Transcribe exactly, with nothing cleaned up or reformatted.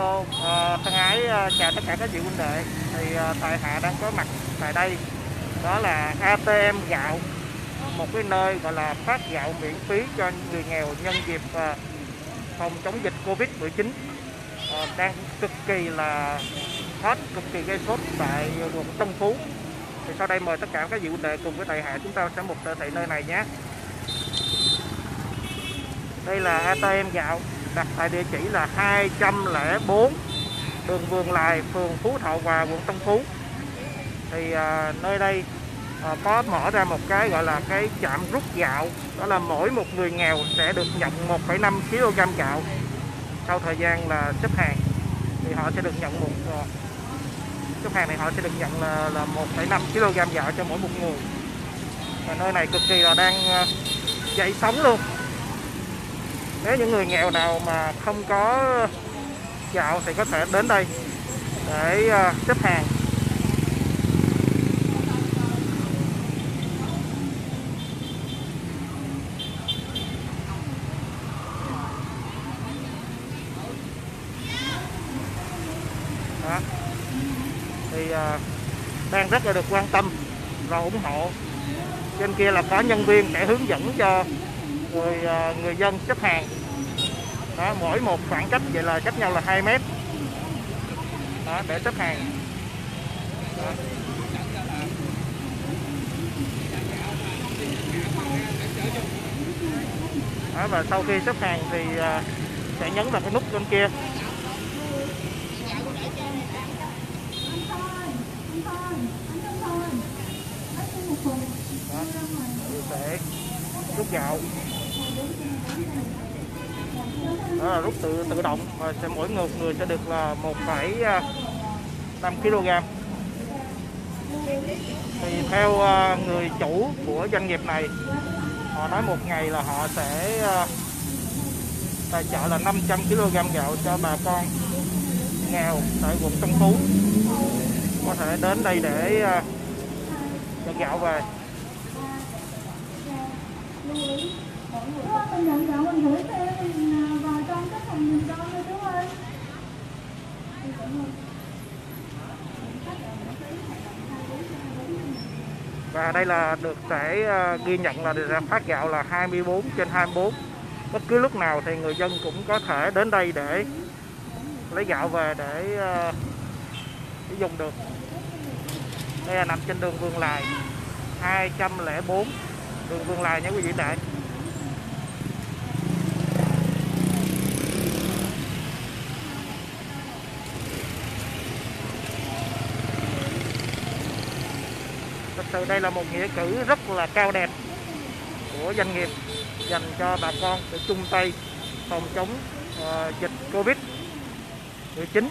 Alo, à, thân ái chào tất cả các vị huynh đệ. Thì à, tại Hạ đang có mặt tại đây, đó là a tê em gạo, một cái nơi gọi là phát gạo miễn phí cho người nghèo nhân dịp à, phòng chống dịch Covid mười chín, à, đang cực kỳ là hot, cực kỳ gây sốt tại quận Tân Phú. Thì sau đây mời tất cả các vị huynh đệ cùng với tại Hạ chúng ta sẽ một tại nơi này nhé. Đây là a tê em gạo đặt tại địa chỉ là hai trăm lẻ bốn đường Vườn Lài, phường Phú Thọ Hòa, quận Tân Phú. Thì à, nơi đây à, có mở ra một cái gọi là cái trạm rút gạo, đó là mỗi một người nghèo sẽ được nhận một phẩy năm ki lô gam gạo. Sau thời gian là xếp hàng thì họ sẽ được nhận một uh, xếp hàng này họ sẽ được nhận là, là một phẩy năm ki lô gam gạo cho mỗi một người. Và nơi này cực kỳ là đang uh, dậy sóng luôn. Nếu những người nghèo nào mà không có gạo thì có thể đến đây để uh, xếp hàng. Đó. Thì uh, đang rất là được quan tâm và ủng hộ. Trên kia là có nhân viên sẽ hướng dẫn cho người uh, người dân xếp hàng. Đó, mỗi một khoảng cách vậy là cách nhau là hai mét. Đó, để xếp hàng. Đó. Đó, và sau khi xếp hàng thì uh, sẽ nhấn vào cái nút bên kia. Đó, sẽ rút gạo. Đó là rút tự tự động và sẽ mỗi người người sẽ được là một phẩy năm ki lô gam. Thì theo người chủ của doanh nghiệp này, họ nói một ngày là họ sẽ tài trợ là năm trăm ki lô gam gạo cho bà con nghèo tại quận Tân Phú có thể đến đây để nhận gạo về. Mình nhận gạo mình gửi xe mình vào trong cái phòng mình cho thôi chú ơi. Và đây là được sẽ ghi nhận là được phát gạo là hai mươi bốn trên hai mươi bốn. Bất cứ lúc nào thì người dân cũng có thể đến đây để lấy gạo về để, để dùng được. Đây là nằm trên đường Vườn Lài, hai trăm lẻ bốn đường Vườn Lài nha quý vị đại. Thật sự đây là một nghĩa cử rất là cao đẹp của doanh nghiệp dành cho bà con để chung tay phòng chống uh, dịch Covid mười chín.